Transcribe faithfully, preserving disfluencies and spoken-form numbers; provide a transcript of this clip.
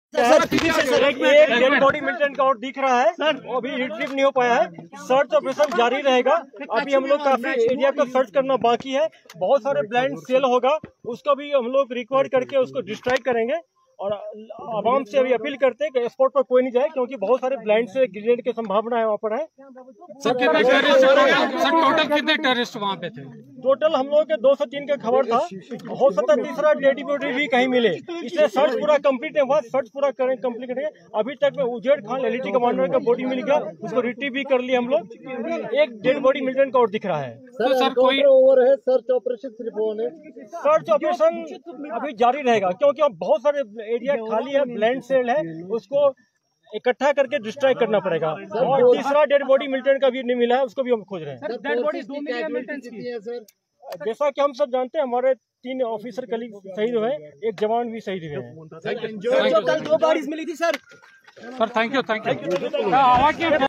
Sir, sir एक dead body militant का और दिख रहा है सर, वो अभी रिट्रीव नहीं हो पाया है। सर्च ऑपरेशन जारी रहेगा। अभी हम लोग काफी एरिया को सर्च करना बाकी है। बहुत सारे ब्लाइंड सेल होगा, उसको भी हम लोग रिकवर करके उसको डिस्ट्रैक्ट करेंगे। और आवाम से अभी अपील करते हैं कि स्पॉट पर कोई नहीं जाए, क्योंकि बहुत सारे ब्लाइंड से ग्रेनेड की संभावना है वहाँ पर है। सर कितने टेररिस्ट सर टोटल कितने टेररिस्ट वहाँ पे थे? टोटल हम लोग के दो सौ तीन का खबर था। हो सकता है तीसरा डेड बॉडी भी कहीं मिले, इसलिए सर्च पूरा कंप्लीट नहीं हुआ। सर्च पूरा करें कंप्लीट करेंगे। अभी तक में उजेड खान एलईटी कमांडर का बॉडी मिल गया, उसको रिट्रीव भी कर लिया हम लोग। एक डेड बॉडी मिलिटेंट का और दिख रहा है। तो सर कोई ओवर है, सर्च ऑपरेशन सिर्फ होने सर्च ऑपरेशन अभी जारी रहेगा, क्योंकि अब बहुत सारे एरिया खाली है, ब्लैंड सेल है, उसको इकट्ठा करके डिस्ट्रैक्ट करना पड़ेगा। और तीसरा डेड बॉडी मिलिटेंट का भी नहीं मिला है, उसको भी हम खोज रहे हैं। डेड बॉडी दो मिली है मिलिटेंट्स की है सर। जैसा कि हम सब जानते हैं, हमारे तीन ऑफिसर कलीग शहीद हुए, एक जवान भी शहीद हुए हैं। कल दो बॉडीज मिली थी sir. Sir thank you thank you.